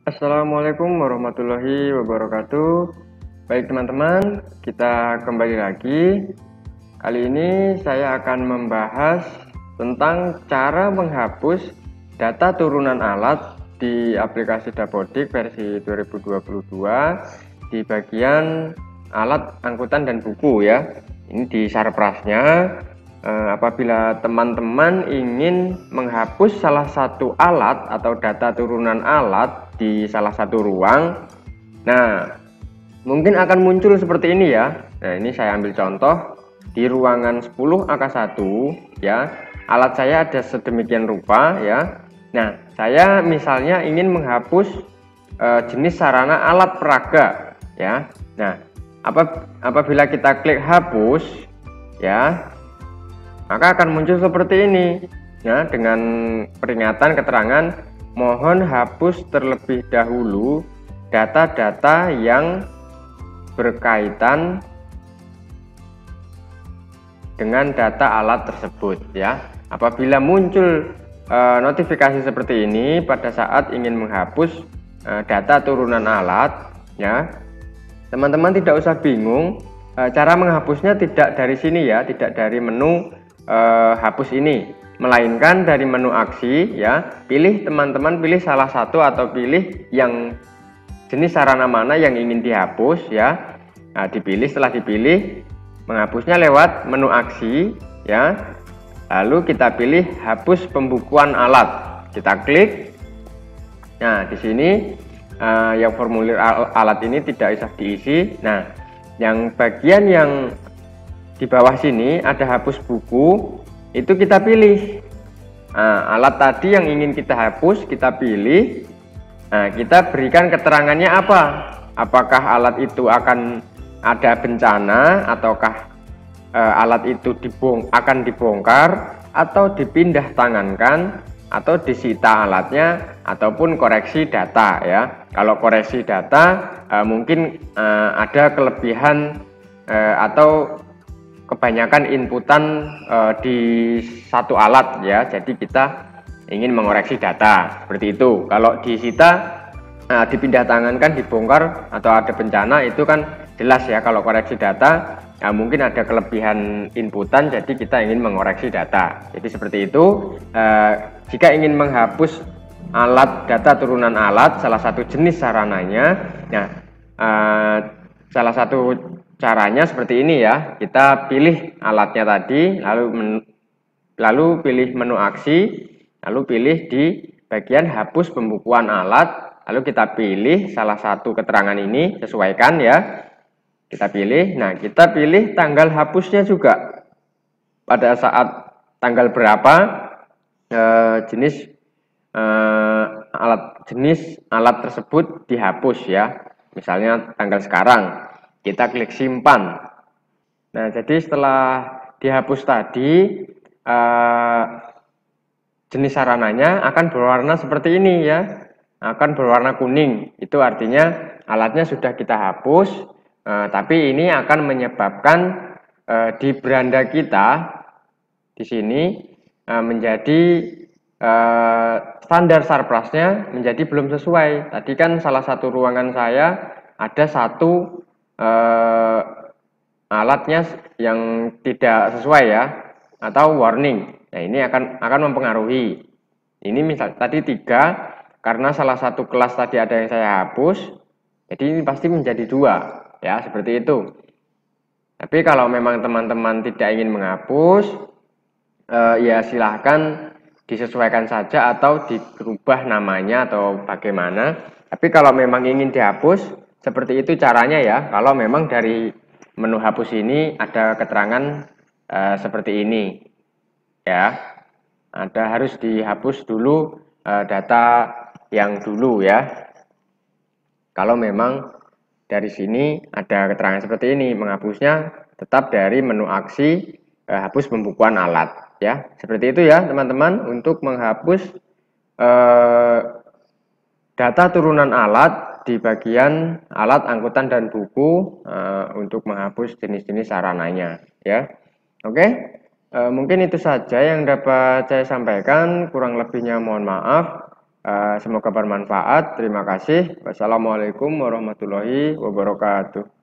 Assalamualaikum warahmatullahi wabarakatuh. Baik teman-teman, kita kembali lagi. Kali ini saya akan membahas tentang cara menghapus data turunan alat di aplikasi Dapodik versi 2022 di bagian alat angkutan dan buku ya. Ini di Sarprasnya. Apabila teman-teman ingin menghapus salah satu alat atau data turunan alat di salah satu ruang, nah mungkin akan muncul seperti ini ya. Nah, ini saya ambil contoh di ruangan 10 AK1 ya. Alat saya ada sedemikian rupa ya. Nah, saya misalnya ingin menghapus jenis sarana alat peraga ya. Nah, apabila kita klik hapus ya, maka akan muncul seperti ini ya, dengan peringatan keterangan mohon hapus terlebih dahulu data-data yang berkaitan dengan data alat tersebut ya. Apabila muncul notifikasi seperti ini pada saat ingin menghapus data turunan alat ya, teman-teman tidak usah bingung. Cara menghapusnya tidak dari sini ya, tidak dari menu hapus ini, melainkan dari menu aksi ya. Teman-teman pilih salah satu atau pilih yang jenis sarana mana yang ingin dihapus ya. Nah, setelah dipilih, menghapusnya lewat menu aksi ya. Lalu kita pilih hapus pembukuan alat, kita klik. Nah, di sini yang formulir alat ini tidak usah diisi. Nah, yang bagian yang di bawah sini ada hapus buku, itu kita pilih. Nah, alat tadi yang ingin kita hapus kita pilih. Nah, kita berikan keterangannya apa? Apakah alat itu akan ada bencana, ataukah alat itu akan dibongkar atau dipindah tangankan, atau disita alatnya, ataupun koreksi data ya. Kalau koreksi data mungkin ada kelebihan atau kebanyakan inputan di satu alat ya, jadi kita ingin mengoreksi data seperti itu. Kalau disita, dipindah tangankan, dibongkar, atau ada bencana, itu kan jelas ya. Kalau koreksi data mungkin ada kelebihan inputan, jadi kita ingin mengoreksi data. Jadi seperti itu. Jika ingin menghapus alat, data turunan alat, salah satu jenis sarananya, nah salah satu caranya seperti ini ya. Kita pilih alatnya tadi, lalu pilih menu aksi, lalu pilih di bagian hapus pembukuan alat, lalu kita pilih salah satu keterangan ini, sesuaikan ya. Kita pilih. Nah, kita pilih tanggal hapusnya juga. Pada saat tanggal berapa jenis alat tersebut dihapus ya. Misalnya tanggal sekarang. Kita klik simpan. Nah, jadi setelah dihapus tadi, jenis sarananya akan berwarna seperti ini ya, akan berwarna kuning. Itu artinya alatnya sudah kita hapus, tapi ini akan menyebabkan di beranda kita di sini menjadi standar Sarprasnya menjadi belum sesuai. Tadi kan salah satu ruangan saya ada satu alatnya yang tidak sesuai ya, atau warning. Nah, ini akan mempengaruhi. Ini misal tadi 3, karena salah satu kelas tadi ada yang saya hapus, jadi ini pasti menjadi 2 ya, seperti itu. Tapi kalau memang teman-teman tidak ingin menghapus, ya silahkan disesuaikan saja atau dirubah namanya atau bagaimana. Tapi kalau memang ingin dihapus, seperti itu caranya ya. Kalau memang dari menu hapus ini ada keterangan seperti ini ya, harus dihapus dulu data yang dulu ya. Kalau memang dari sini ada keterangan seperti ini, menghapusnya tetap dari menu aksi hapus pembukuan alat ya. Seperti itu ya teman-teman, untuk menghapus data turunan alat di bagian alat angkutan dan buku, untuk menghapus jenis-jenis sarananya ya. Oke, mungkin itu saja yang dapat saya sampaikan, kurang lebihnya mohon maaf. Semoga bermanfaat. Terima kasih. Wassalamualaikum warahmatullahi wabarakatuh.